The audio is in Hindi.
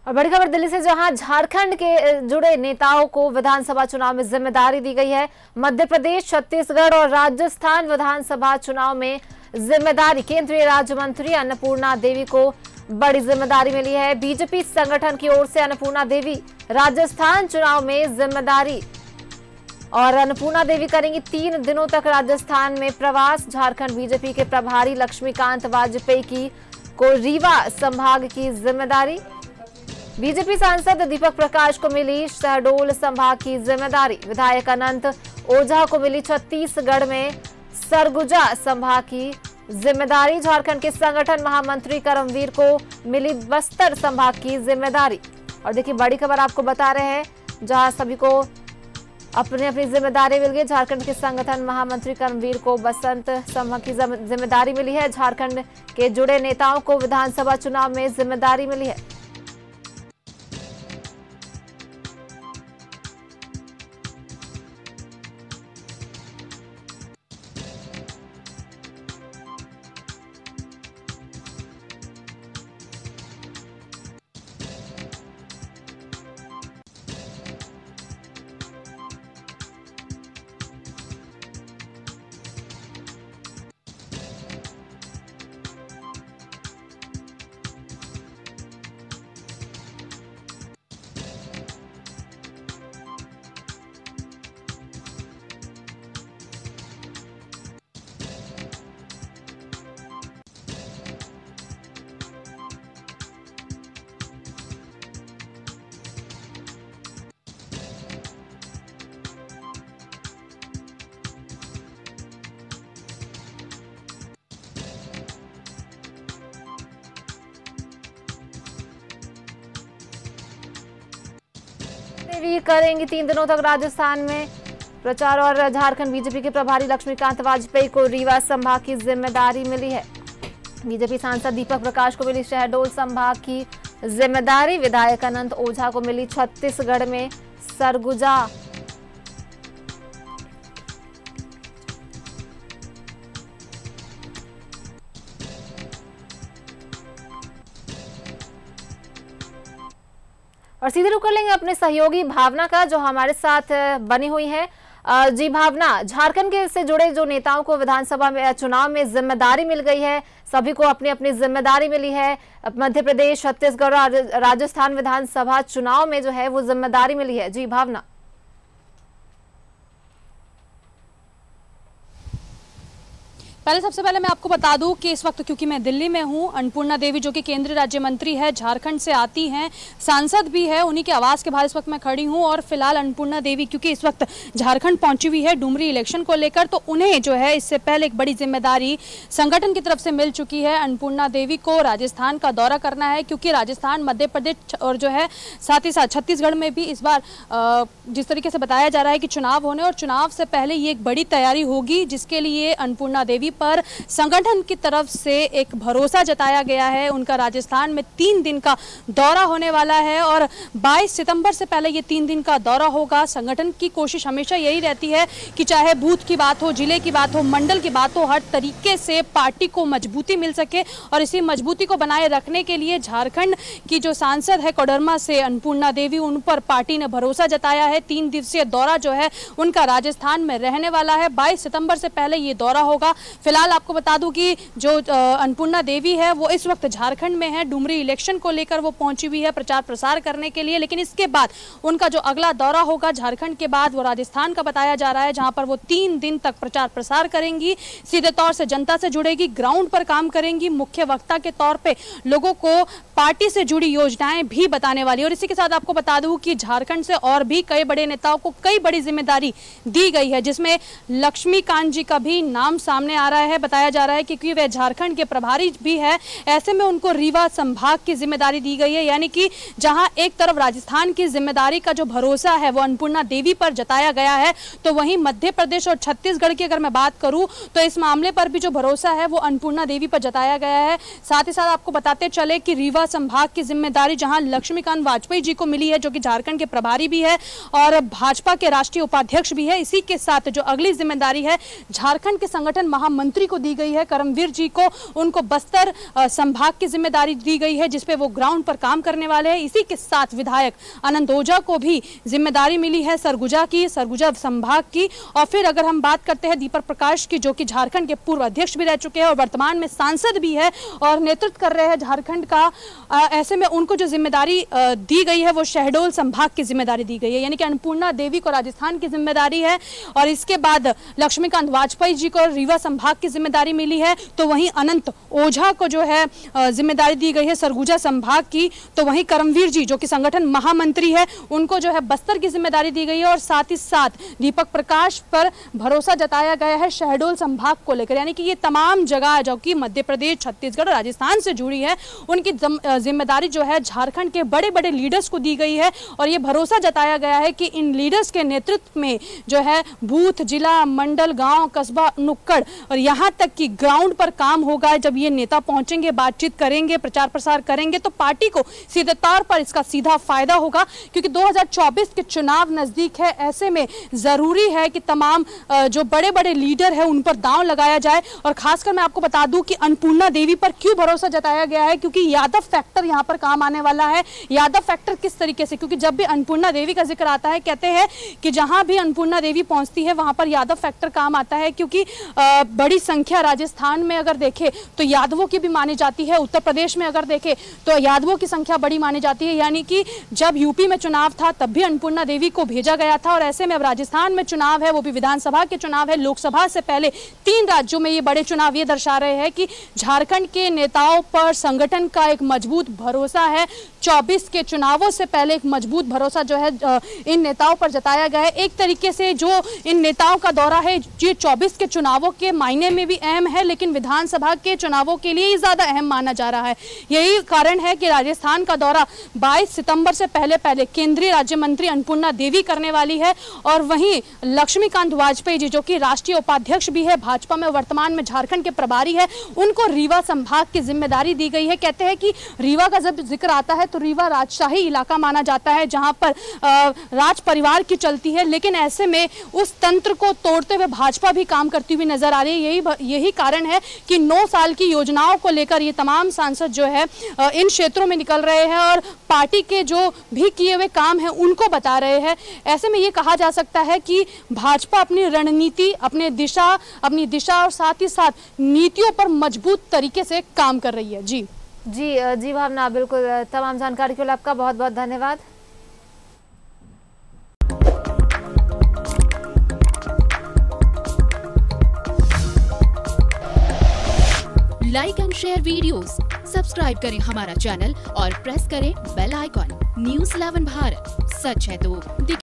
और बड़ी खबर दिल्ली से, जहां झारखंड के जुड़े नेताओं को विधानसभा चुनाव में जिम्मेदारी दी गई है। मध्य प्रदेश, छत्तीसगढ़ और राजस्थान विधानसभा चुनाव में जिम्मेदारी केंद्रीय राज्य मंत्री अन्नपूर्णा देवी को बड़ी जिम्मेदारी मिली है। बीजेपी संगठन की ओर से अन्नपूर्णा देवी राजस्थान चुनाव में जिम्मेदारी, और अन्नपूर्णा देवी करेंगी 3 दिनों तक राजस्थान में प्रवास। झारखंड बीजेपी के प्रभारी लक्ष्मीकांत वाजपेयी को रीवा संभाग की जिम्मेदारी। बीजेपी सांसद दीपक प्रकाश को मिली शहडोल संभाग की जिम्मेदारी। विधायक अनंत ओझा को मिली छत्तीसगढ़ में सरगुजा संभाग की जिम्मेदारी। झारखंड के संगठन महामंत्री करमवीर को मिली बस्तर संभाग की जिम्मेदारी। और देखिए, बड़ी खबर आपको बता रहे हैं, जहां सभी को अपनी अपनी जिम्मेदारी मिल गई। झारखंड के संगठन महामंत्री करमवीर को बसंत संभाग की जिम्मेदारी मिली है। झारखंड के जुड़े नेताओं को विधानसभा चुनाव में जिम्मेदारी मिली है। भी करेंगी 3 दिनों तक राजस्थान में प्रचार। और झारखंड बीजेपी के प्रभारी लक्ष्मीकांत वाजपेयी को रीवा संभाग की जिम्मेदारी मिली है। बीजेपी सांसद दीपक प्रकाश को मिली शहडोल संभाग की जिम्मेदारी। विधायक अनंत ओझा को मिली छत्तीसगढ़ में सरगुजा। और सीधे रुक कर लेंगे अपने सहयोगी भावना का, जो हमारे साथ बनी हुई है। जी भावना, झारखंड के से जुड़े जो नेताओं को विधानसभा में चुनाव में जिम्मेदारी मिल गई है, सभी को अपनी अपनी जिम्मेदारी मिली है। मध्य प्रदेश, छत्तीसगढ़ और राजस्थान विधानसभा चुनाव में जो है वो जिम्मेदारी मिली है। जी भावना। सबसे पहले मैं आपको बता दूं कि इस वक्त क्योंकि मैं दिल्ली में हूं, अन्नपूर्णा देवी जो कि केंद्रीय राज्य मंत्री है, झारखंड से आती हैं, सांसद भी है, उन्हीं के आवास के बाहर इस वक्त मैं खड़ी हूं। और फिलहाल अन्नपूर्णा देवी क्योंकि इस वक्त झारखंड पहुंची हुई है डुमरी इलेक्शन को लेकर, तो उन्हें जो है इससे पहले एक बड़ी जिम्मेदारी संगठन की तरफ से मिल चुकी है। अन्नपूर्णा देवी को राजस्थान का दौरा करना है, क्योंकि राजस्थान, मध्य प्रदेश और जो है साथ ही साथ छत्तीसगढ़ में भी इस बार जिस तरीके से बताया जा रहा है कि चुनाव होने, और चुनाव से पहले ये एक बड़ी तैयारी होगी, जिसके लिए अन्नपूर्णा देवी पर संगठन की तरफ से एक भरोसा जताया गया है। उनका राजस्थान में 3 दिन का दौरा होने वाला है, और 22 सितंबर से पहले ये 3 दिन का दौरा होगा। संगठन की कोशिश हमेशा यही रहती है कि चाहे बूथ की बात हो, जिले की बात हो, मंडल की बात हो, हर तरीके से पार्टी को मजबूती मिल सके। और इसी मजबूती को बनाए रखने के लिए झारखंड की जो सांसद है कोडरमा से अन्नपूर्णा देवी, उन पर पार्टी ने भरोसा जताया है। 3 दिवसीय दौरा जो है उनका राजस्थान में रहने वाला है। 22 सितंबर से पहले ये दौरा होगा। फिलहाल आपको बता दूं कि जो अन्नपूर्णा देवी है वो इस वक्त झारखंड में है, डुमरी इलेक्शन को लेकर वो पहुंची हुई है प्रचार प्रसार करने के लिए। लेकिन इसके बाद उनका जो अगला दौरा होगा झारखंड के बाद, वो राजस्थान का बताया जा रहा है, जहां पर वो 3 दिन तक प्रचार प्रसार करेंगी, सीधे तौर से जनता से जुड़ेगी, ग्राउंड पर काम करेंगी, मुख्य वक्ता के तौर पे लोगों को पार्टी से जुड़ी योजनाएं भी बताने वाली। और इसी के साथ आपको बता दूं कि झारखंड से और भी कई बड़े नेताओं को कई बड़ी जिम्मेदारी दी गई है, जिसमें लक्ष्मीकांत जी का भी नाम सामने आ रहा है। बताया जा रहा है क्योंकि वे झारखंड के प्रभारी भी है, ऐसे में उनको रीवा संभाग की जिम्मेदारी दी गई है। यानी कि जहां एक तरफ राजस्थान की जिम्मेदारी का जो भरोसा है वो अन्नपूर्णा देवी पर जताया गया है, तो वहीं मध्य प्रदेश और छत्तीसगढ़ की अगर मैं बात करूं तो इस मामले पर भी जो भरोसा है वो अन्नपूर्णा देवी पर जताया गया है। साथ ही साथ आपको बताते चले कि रीवा संभाग की जिम्मेदारी जहां लक्ष्मीकांत वाजपेयी जी को मिली है, जो कि झारखंड के प्रभारी भी है और भाजपा के राष्ट्रीय उपाध्यक्ष भी है। इसी के साथ जो अगली जिम्मेदारी है झारखंड के संगठन महामंत्री को दी गई है, करमवीर जी को, उनको बस्तर संभाग की जिम्मेदारी दी गई है जिसपे वो ग्राउंड पर काम करने वाले हैं। इसी के साथ विधायक अनंत ओझा को भी जिम्मेदारी मिली है सरगुजा संभाग की। और फिर अगर हम बात करते हैं दीपक प्रकाश की, जो कि झारखंड के पूर्व अध्यक्ष भी रह चुके हैं और वर्तमान में सांसद भी है और नेतृत्व कर रहे हैं झारखंड का, ऐसे में उनको जो जिम्मेदारी दी गई है वो शहडोल संभाग की जिम्मेदारी दी गई है, यानी कि अन्नपूर्णा देवी को राजस्थान की जिम्मेदारी है। और इसके बाद लक्ष्मीकांत वाजपेयी जी को रीवा संभाग की जिम्मेदारी मिली है। तो वहीं अनंत ओझा को जो है जिम्मेदारी दी गई है सरगुजा संभाग की। तो वहीं करमवीर जी जो कि संगठन महामंत्री है, उनको जो है बस्तर की जिम्मेदारी दी गई है। और साथ ही साथ दीपक प्रकाश पर भरोसा जताया गया है शहडोल संभाग को लेकर, यानी कि ये तमाम जगह जो कि मध्य प्रदेश, छत्तीसगढ़ और राजस्थान से जुड़ी है, उनकी जिम्मेदारी जो है झारखंड के बड़े बड़े लीडर्स को दी गई है। और ये भरोसा जताया गया है कि इन लीडर्स के नेतृत्व में जो है बूथ, जिला, मंडल, गांव, कस्बा, नुक्कड़ और यहाँ तक कि ग्राउंड पर काम होगा। जब ये नेता पहुंचेंगे, बातचीत करेंगे, प्रचार प्रसार करेंगे तो पार्टी को सीधे तौर पर इसका सीधा फायदा होगा, क्योंकि 2024 के चुनाव नजदीक है। ऐसे में जरूरी है कि तमाम जो बड़े बड़े लीडर है उन पर दांव लगाया जाए। और खासकर मैं आपको बता दूं कि अन्नपूर्णा देवी पर क्यों भरोसा जताया गया है, क्योंकि यादव फैक्टर यहाँ पर काम आने वाला है। यादव फैक्टर किस तरीके से, क्योंकि जब भी अन्नपूर्णा देवी का जिक्र आता है, कहते हैं कि जहां भी अन्नपूर्णा देवी पहुंचती है वहां पर यादव फैक्टर काम आता है, क्योंकि बड़ी संख्या राजस्थान में अगर देखें तो यादवों की भी मानी जाती है, उत्तर प्रदेश में अगर देखें तो यादवों की संख्या बड़ी मानी जाती है। यानी कि जब यूपी में चुनाव था तब भी अन्नपूर्णा देवी को भेजा गया था, और ऐसे में अब राजस्थान में चुनाव है, वो भी विधानसभा के चुनाव है, लोकसभा से पहले 3 राज्यों में ये बड़े चुनाव ये दर्शा रहे हैं कि झारखंड के नेताओं पर संगठन का एक मजबूत भरोसा है। 24 के चुनावों से पहले एक मजबूत भरोसा जो है इन नेताओं पर जताया गया है। एक तरीके से जो इन नेताओं का दौरा है ये 24 के चुनावों के मायने में भी अहम है, लेकिन विधानसभा के चुनावों के लिए ज्यादा अहम माना जा रहा है। यही कारण है कि राजस्थान का दौरा 22 सितंबर से पहले केंद्रीय राज्य मंत्री अन्नपूर्णा देवी करने वाली है। और वहीं लक्ष्मीकांत वाजपेयी जी जो कि राष्ट्रीय उपाध्यक्ष भी है भाजपा में, वर्तमान में झारखंड के प्रभारी है, उनको रीवा संभाग की जिम्मेदारी दी गई है। कहते हैं कि रीवा का जब जिक्र आता है तो रीवा राजशाही इलाका माना जाता है, जहां पर राज परिवार की चलती है, लेकिन ऐसे में उस तंत्र को तोड़ते हुए भाजपा भी काम करती हुई नजर आ रही है। यही कारण है कि 9 साल की योजनाओं को लेकर ये तमाम सांसद जो है इन क्षेत्रों में निकल रहे हैं और पार्टी के जो भी किए हुए काम हैं उनको बता रहे हैं। ऐसे में ये कहा जा सकता है कि भाजपा अपनी रणनीति, अपनी दिशा और साथ ही साथ नीतियों पर मजबूत तरीके से काम कर रही है। जी भावना, बिल्कुल। तमाम जानकारी के लिए आपका बहुत बहुत धन्यवाद। Like and share videos, subscribe करें हमारा चैनल और प्रेस करें बेल आइकॉन। News 11 भारत, सच है तो